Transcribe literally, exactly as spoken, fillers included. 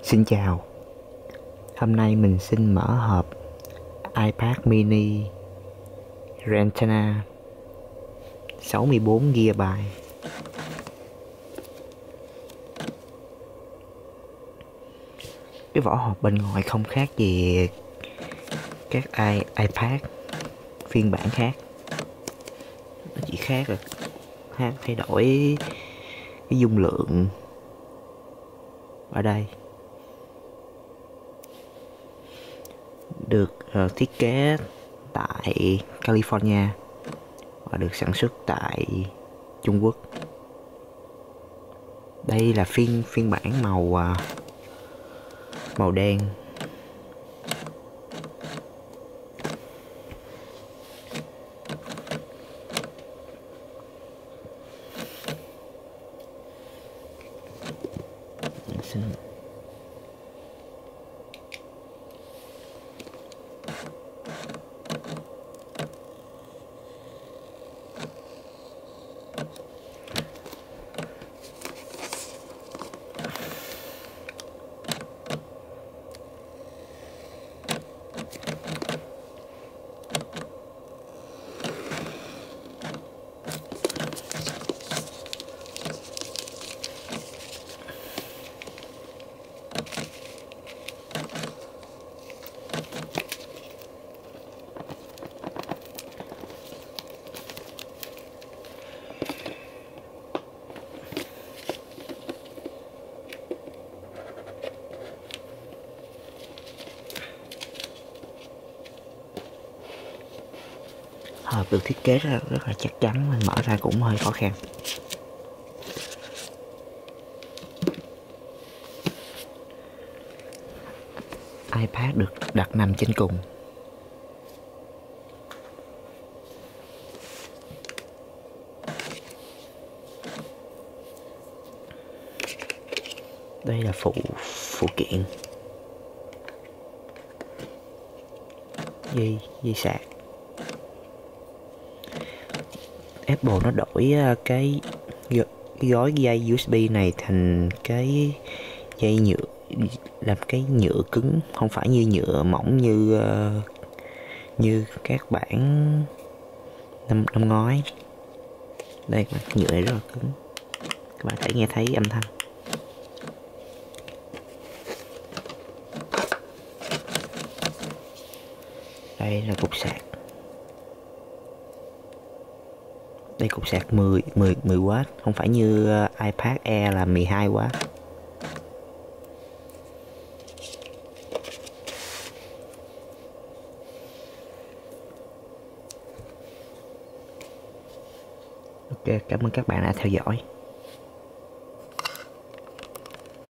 Xin chào, hôm nay mình xin mở hộp iPad mini Retina sáu mươi bốn gi ga bai. Cái vỏ hộp bên ngoài không khác gì các i iPad phiên bản khác, nó chỉ khác là thay đổi cái dung lượng ở đây. Được uh, thiết kế tại California và được sản xuất tại Trung Quốc. Đây là phiên phiên bản màu uh, màu đen. Xin hộp được thiết kế rất, rất là chắc chắn nên mở ra cũng hơi khó khăn. iPad được đặt nằm trên cùng. Đây là phụ phụ kiện dây dây sạc. Apple nó đổi cái, cái gói dây u ét bê này thành cái dây nhựa, làm cái nhựa cứng, không phải như nhựa mỏng như uh, như các bản năm năm ngoái. Đây, nhựa này rất là cứng, các bạn thể nghe thấy âm thanh. Đây là cục sạc. Đây cục sạc mười mười mười oát, không phải như iPad Air là mười hai oát. Ok, cảm ơn các bạn đã theo dõi.